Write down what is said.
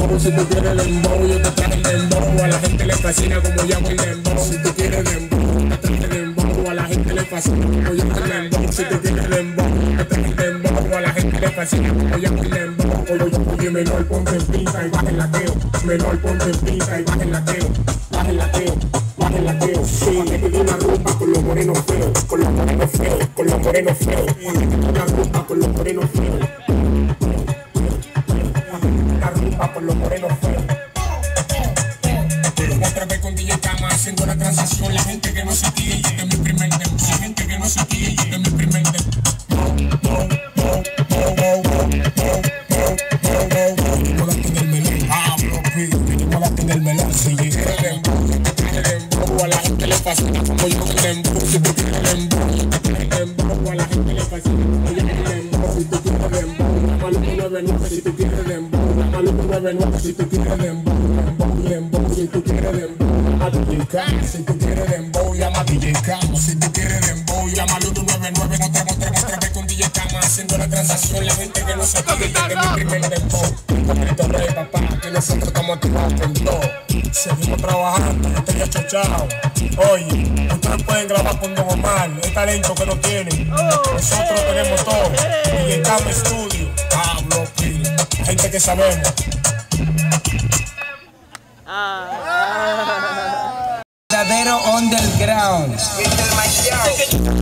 dembow, si tú quieres dembow, yo te traje el dembow. A la gente le fascina como llamo el dembow. Si tú quieres dembow, te traje el dembow. A la gente le fascina como llamo el dembow. Si tú quieres dembow, te traje el dembow. A la gente le fascina como llamo el dembow. Oye, menor, ponte en pinta y baja el lateo. Menor, ponte en pinta y baja el lateo. Baja el lateo, baja el lateo. Sí, que te doy una rumba con los morenos feos, con los morenos feos, con los morenos feos. Una rumba con los morenos feos. Una rumba con los morenos feos. Otra vez con DJ Kama haciendo la transacción. La gente que no se tire, y este es mi primer demo. La gente que no se tire, y este es mi primer demo. Del melón, si llega el dembow, a la gente le fascina como yo el dembow. Si tú quieres dembow, a la gente le fascina como yo el dembow. Si tú quieres dembow, llama al 199 si tú quieres dembow. Llama al 199 si tú quieres dembow. Dembow, si tú quieres dembow. Llama a DJ Kama, si tú quieres dembow. Llama a DJ Kama, si tú quieres dembow. Llama al 199, otra vez con DJ Kama haciendo la transacción. La gente que no se pide, este es mi primer dembow. Con rey, papá, que nosotros estamos activados con todo. Seguimos trabajando, no estoy chochado. Oye, ustedes pueden grabar con Don Omar, el talento que no tienen. Nosotros tenemos todo. Y en cada estudio, Pablo Pili, gente que sabemos. Verdadero underground.